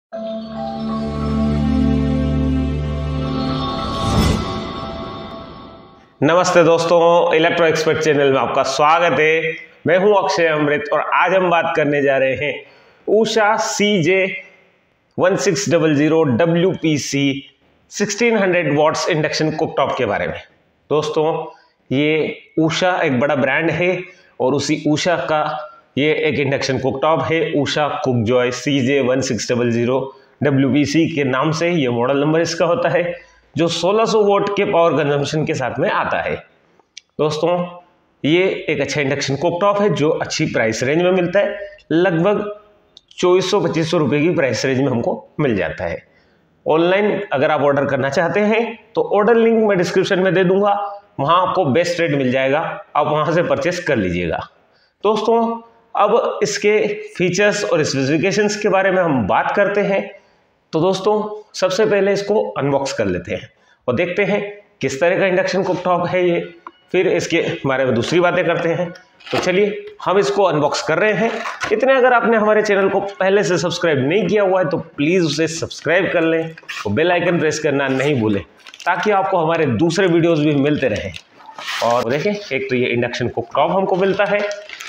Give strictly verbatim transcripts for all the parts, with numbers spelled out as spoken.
नमस्ते दोस्तों, electro expert channel में आपका स्वागत है। मैं हूं अक्षय अमृत और आज हम बात करने जा रहे हैं Usha C J one six double zero W P C sixteen hundred watts induction cooktop के बारे में। दोस्तों, ये उषा एक बड़ा ब्रांड है और उसी उषा का ये एक इंडक्शन कुकटॉप है। Usha Cookjoy C J one six double zero W P C के नाम से ये मॉडल नंबर इसका होता है, जो सोलह सौ वोल्ट के पावर कंजम्पशन के साथ में आता है। दोस्तों, ये एक अच्छा इंडक्शन कुकटॉप है जो अच्छी प्राइस रेंज में मिलता है। लगभग चौबीस सौ पच्चीस सौ रुपये की प्राइस रेंज में हमको मिल जाता है। ऑनलाइन अगर आप ऑर्डर करना चाहते हैं तो ऑर्डर लिंक मैं डिस्क्रिप्शन में दे दूंगा, वहाँ आपको बेस्ट रेट मिल जाएगा, आप वहाँ से परचेस कर लीजिएगा। दोस्तों, अब इसके फीचर्स और स्पेसिफिकेशंस के बारे में हम बात करते हैं। तो दोस्तों, सबसे पहले इसको अनबॉक्स कर लेते हैं और देखते हैं किस तरह का इंडक्शन कुकटॉप है ये, फिर इसके बारे में दूसरी बातें करते हैं। तो चलिए हम इसको अनबॉक्स कर रहे हैं। इतने अगर आपने हमारे चैनल को पहले से सब्सक्राइब नहीं किया हुआ है तो प्लीज़ उसे सब्सक्राइब कर लें और बेल आइकन प्रेस करना नहीं भूलें, ताकि आपको हमारे दूसरे वीडियोज़ भी मिलते रहें। और देखें, एक तो ये इंडक्शन कुकटॉप हमको मिलता है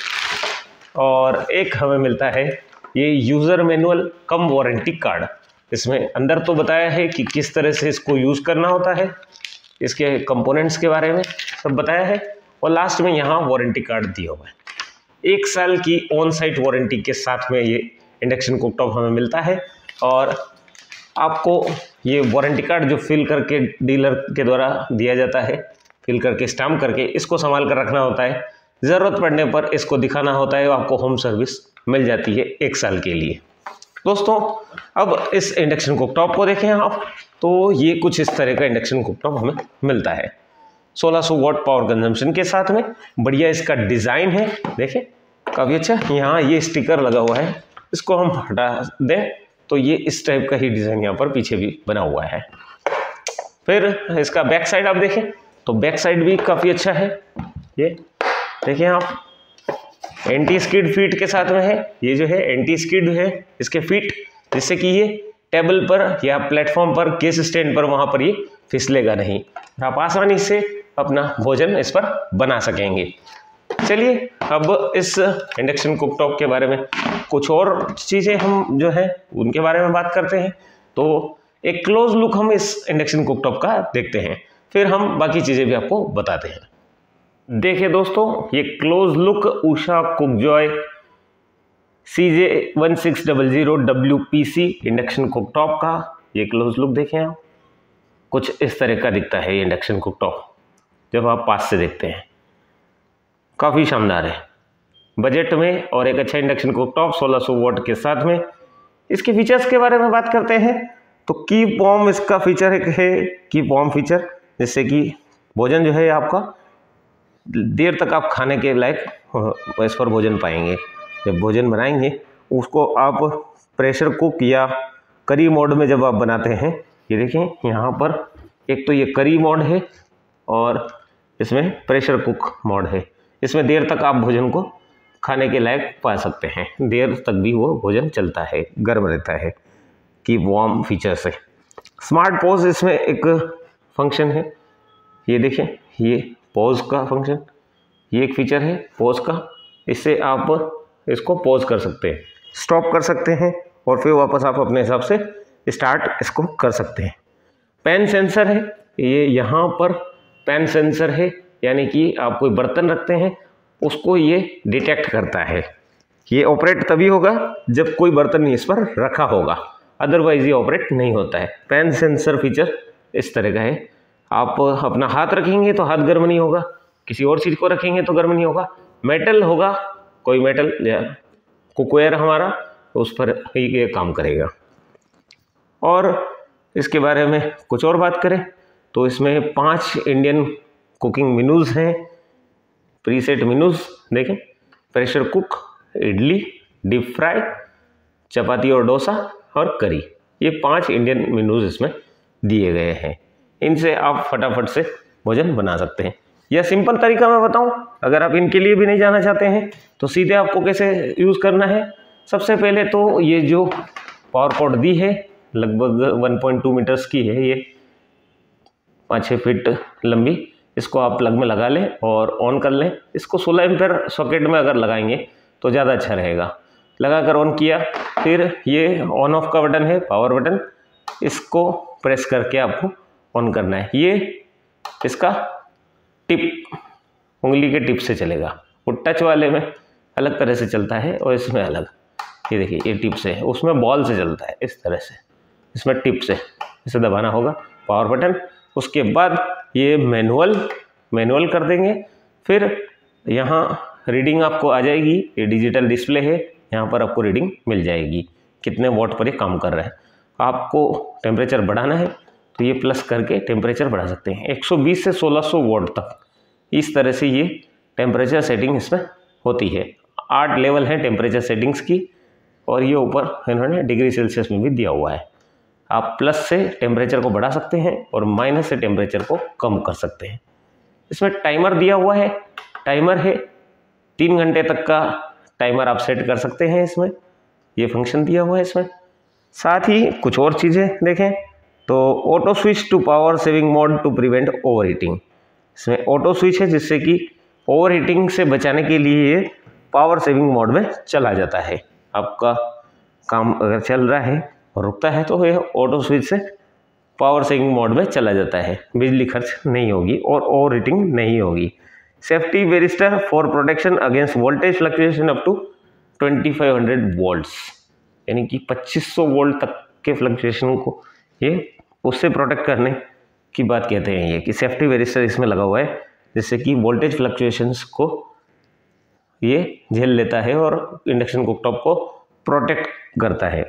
और एक हमें मिलता है ये user manual cum warranty card. इसमें अंदर तो बताया है कि किस तरह से इसको यूज़ करना होता है, इसके कंपोनेंट्स के बारे में सब बताया है, और लास्ट में यहाँ वारंटी कार्ड दिया हुआ है। एक साल की ऑन साइट वारंटी के साथ में ये इंडक्शन कुकटॉप हमें मिलता है। और आपको ये वारंटी कार्ड जो फिल करके डीलर के द्वारा दिया जाता है, फिल करके स्टाम्प करके इसको संभाल कर रखना होता है। ज़रूरत पड़ने पर इसको दिखाना होता है, आपको होम सर्विस मिल जाती है एक साल के लिए। दोस्तों, अब इस इंडक्शन कुकटॉप को देखें आप, तो ये कुछ इस तरह का इंडक्शन कुकटॉप हमें मिलता है सोलह सौ वॉट पावर कंजम्पशन के साथ में। बढ़िया इसका डिज़ाइन है, देखें काफ़ी अच्छा। यहाँ ये स्टिकर लगा हुआ है, इसको हम हटा दें तो ये इस टाइप का ही डिज़ाइन यहाँ पर पीछे भी बना हुआ है। फिर इसका बैक साइड आप देखें तो बैक साइड भी काफ़ी अच्छा है। ये देखें आप, एंटी स्किड फीट के साथ में है। ये जो है एंटी स्किड है इसके फीट, जिससे कि ये टेबल पर या प्लेटफॉर्म पर, केस स्टैंड पर, वहाँ पर ये फिसलेगा नहीं, आप आसानी से अपना भोजन इस पर बना सकेंगे। चलिए अब इस इंडक्शन कुकटॉप के बारे में कुछ और चीज़ें हम जो है उनके बारे में बात करते हैं। तो एक क्लोज लुक हम इस इंडक्शन कुकटॉप का देखते हैं, फिर हम बाकी चीज़ें भी आपको बताते हैं। देखिए दोस्तों, ये close look Usha Cookjoy C J one six double zero W P C induction cooktop का ये क्लोज लुक देखें आप। कुछ इस तरह का दिखता है ये इंडक्शन कुकटॉप जब आप पास से देखते हैं। काफ़ी शानदार है बजट में, और एक अच्छा इंडक्शन कुकटॉप सोलह सौ वॉट के साथ में। इसके फीचर्स के बारे में बात करते हैं तो की वॉर्म इसका फीचर एक है, की वॉर्म फीचर, जिससे कि भोजन जो है आपका देर तक आप खाने के लायक इस पर भोजन पाएंगे। जब भोजन बनाएंगे उसको आप प्रेशर कुक या करी मोड में जब आप बनाते हैं, ये देखें यहाँ पर एक तो ये करी मोड है और इसमें प्रेशर कुक मोड है। इसमें देर तक आप भोजन को खाने के लायक पा सकते हैं, देर तक भी वो भोजन चलता है, गर्म रहता है कि वार्म फीचर से। स्मार्ट पॉज इसमें एक फंक्शन है, ये देखें, ये पॉज का फंक्शन, ये एक फीचर है पॉज का। इससे आप इसको पॉज कर सकते हैं, स्टॉप कर सकते हैं और फिर वापस आप अपने हिसाब से स्टार्ट इसको कर सकते हैं। पैन सेंसर है, ये यहाँ पर पैन सेंसर है, यानी कि आप कोई बर्तन रखते हैं उसको ये डिटेक्ट करता है। ये ऑपरेट तभी होगा जब कोई बर्तन इस पर रखा होगा, अदरवाइज ये ऑपरेट नहीं होता है। पैन सेंसर फीचर इस तरह का है, आप अपना हाथ रखेंगे तो हाथ गर्म नहीं होगा, किसी और चीज़ को रखेंगे तो गर्म नहीं होगा। मेटल होगा, कोई मेटल या कुकवेयर हमारा, तो उस पर ही ये काम करेगा। और इसके बारे में कुछ और बात करें तो इसमें पांच इंडियन कुकिंग मेनूज़ हैं, प्रीसेट मेनूज़ देखें, pressure cook, idli, deep fry, chapati और डोसा और करी, ये पांच इंडियन मेनूज़ इसमें दिए गए हैं। इनसे आप फटाफट से भोजन बना सकते हैं। या सिंपल तरीका मैं बताऊं, अगर आप इनके लिए भी नहीं जाना चाहते हैं तो सीधे आपको कैसे यूज़ करना है। सबसे पहले तो ये जो पावर कॉर्ड दी है, लगभग वन पॉइंट टू मीटर्स की है ये, पाँच छः फीट लंबी। इसको आप प्लग में लगा लें और ऑन कर लें। इसको सोलह एम्पेयर सॉकेट में अगर लगाएंगे तो ज़्यादा अच्छा रहेगा। लगा कर ऑन किया, फिर ये ऑन ऑफ का बटन है, पावर बटन, इसको प्रेस करके आपको ऑन करना है। ये इसका टिप, उंगली के टिप से चलेगा। वो टच वाले में अलग तरह से चलता है और इसमें अलग। ये देखिए, ये टिप से है, उसमें बॉल से चलता है इस तरह से, इसमें टिप से इसे दबाना होगा, पावर बटन। उसके बाद ये मैनुअल मैनुअल कर देंगे। फिर यहाँ रीडिंग आपको आ जाएगी, ये डिजिटल डिस्प्ले है, यहाँ पर आपको रीडिंग मिल जाएगी कितने वॉट पर ये काम कर रहा है। आपको टेम्परेचर बढ़ाना है तो ये प्लस करके टेम्परेचर बढ़ा सकते हैं एक सौ बीस से सोलह सौ वॉट तक। इस तरह से ये टेम्परेचर सेटिंग इसमें होती है। आठ लेवल है टेम्परेचर सेटिंग्स की, और ये ऊपर इन्होंने डिग्री सेल्सियस में भी दिया हुआ है। आप प्लस से टेम्परेचर को बढ़ा सकते हैं और माइनस से टेम्परेचर को कम कर सकते हैं। इसमें टाइमर दिया हुआ है, टाइमर है तीन घंटे तक का टाइमर आप सेट कर सकते हैं। इसमें ये फंक्शन दिया हुआ है इसमें। साथ ही कुछ और चीज़ें देखें तो auto switch to power saving mode to prevent overheating. इसमें ऑटो स्विच है जिससे कि ओवर हीटिंग से बचाने के लिए ये पावर सेविंग मोड में चला जाता है। आपका काम अगर चल रहा है और रुकता है तो ये ऑटो स्विच से पावर सेविंग मोड में चला जाता है, बिजली खर्च नहीं होगी और ओवर हीटिंग नहीं होगी। Safety varistor for protection against voltage fluctuation up to twenty five hundred volts, यानी कि पच्चीस सौ वोल्ट तक के फ्लक्चुएशन को ये उससे प्रोटेक्ट करने की बात कहते हैं। ये कि सेफ्टी वेरिस्टर इसमें लगा हुआ है जिससे कि वोल्टेज फ्लक्चुएशंस को ये झेल लेता है और इंडक्शन कुकटॉप को प्रोटेक्ट करता है।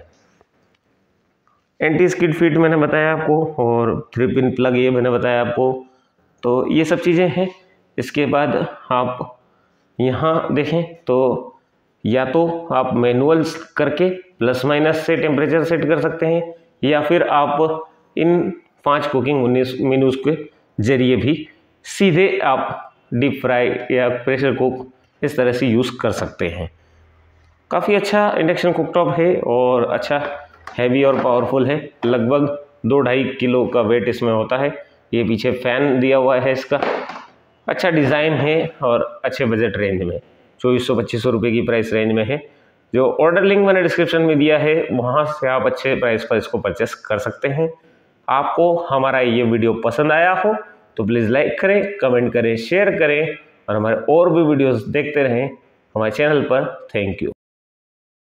एंटी स्किड फीड मैंने बताया आपको, और थ्री पिन प्लग ये मैंने बताया आपको। तो ये सब चीज़ें हैं। इसके बाद आप यहाँ देखें तो या तो आप मैनुअल करके प्लस माइनस से टेम्परेचर सेट कर सकते हैं, या फिर आप इन पांच कुकिंग मेनूज के जरिए भी सीधे आप डीप फ्राई या प्रेशर कुक इस तरह से यूज़ कर सकते हैं। काफ़ी अच्छा इंडक्शन कुकटॉप है और अच्छा हैवी और पावरफुल है। लगभग दो ढाई किलो का वेट इसमें होता है। ये पीछे फैन दिया हुआ है इसका, अच्छा डिज़ाइन है और अच्छे बजट रेंज में चौबीस सौ पच्चीस सौ रुपये की प्राइस रेंज में है। जो ऑर्डर लिंक मैंने डिस्क्रिप्शन में दिया है वहाँ से आप अच्छे प्राइस पर इसको परचेस कर सकते हैं। आपको हमारा ये वीडियो पसंद आया हो तो प्लीज़ लाइक करें, कमेंट करें, शेयर करें और हमारे और भी वीडियोस देखते रहें हमारे चैनल पर। Thank you.